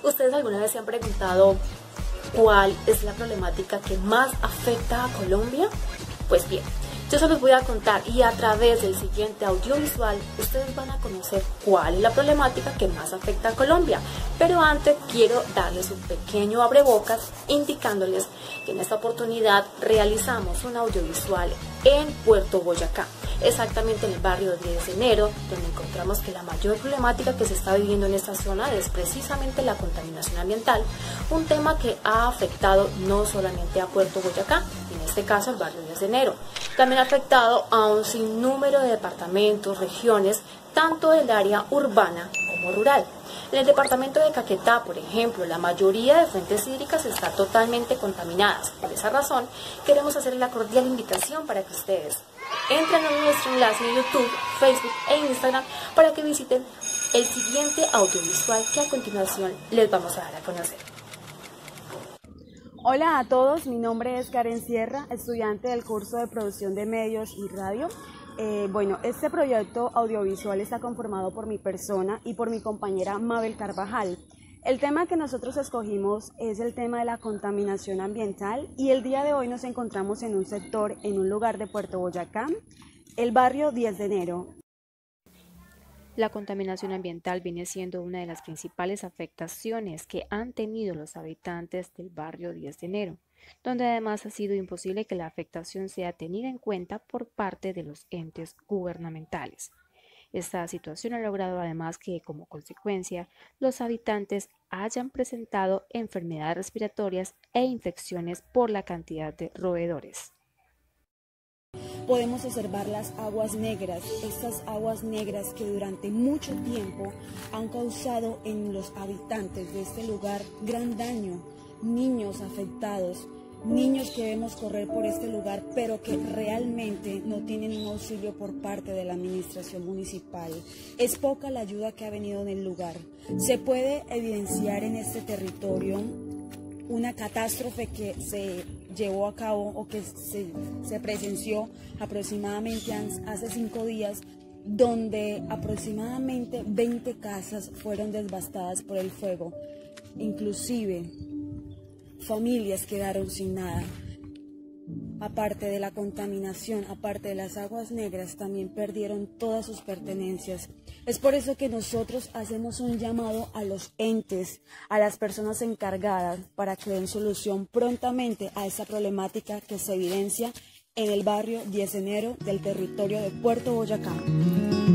¿Ustedes alguna vez se han preguntado cuál es la problemática que más afecta a Colombia? Pues bien, yo se los voy a contar y a través del siguiente audiovisual ustedes van a conocer cuál es la problemática que más afecta a Colombia. Pero antes quiero darles un pequeño abrebocas indicándoles que en esta oportunidad realizamos un audiovisual en Puerto Boyacá, exactamente en el barrio 10 de enero, donde encontramos que la mayor problemática que se está viviendo en esta zona es precisamente la contaminación ambiental, un tema que ha afectado no solamente a Puerto Boyacá, en este caso el barrio 10 de enero, también ha afectado a un sinnúmero de departamentos, regiones, tanto del área urbana como rural. En el departamento de Caquetá, por ejemplo, la mayoría de fuentes hídricas están totalmente contaminadas. Por esa razón, queremos hacerles la cordial invitación para que ustedes entren a nuestro enlace en YouTube, Facebook e Instagram para que visiten el siguiente audiovisual que a continuación les vamos a dar a conocer. Hola a todos, mi nombre es Karen Sierra, estudiante del curso de Producción de Medios y Radio. Este proyecto audiovisual está conformado por mi persona y por mi compañera Mabel Carvajal. El tema que nosotros escogimos es el tema de la contaminación ambiental y el día de hoy nos encontramos en un sector, en un lugar de Puerto Boyacá, el barrio 10 de enero. La contaminación ambiental viene siendo una de las principales afectaciones que han tenido los habitantes del barrio 10 de enero, donde además ha sido imposible que la afectación sea tenida en cuenta por parte de los entes gubernamentales. Esta situación ha logrado además que, como consecuencia, los habitantes hayan presentado enfermedades respiratorias e infecciones por la cantidad de roedores. Podemos observar las aguas negras, estas aguas negras que durante mucho tiempo han causado en los habitantes de este lugar gran daño, niños afectados, niños que vemos correr por este lugar, pero que realmente no tienen un auxilio por parte de la administración municipal. Es poca la ayuda que ha venido en el lugar. Se puede evidenciar en este territorio una catástrofe que se llevó a cabo o que se presenció aproximadamente hace 5 días, donde aproximadamente 20 casas fueron devastadas por el fuego. Inclusive familias quedaron sin nada. Aparte de la contaminación, aparte de las aguas negras, también perdieron todas sus pertenencias. Es por eso que nosotros hacemos un llamado a los entes, a las personas encargadas, para que den solución prontamente a esta problemática que se evidencia en el barrio 10 de enero del territorio de Puerto Boyacá.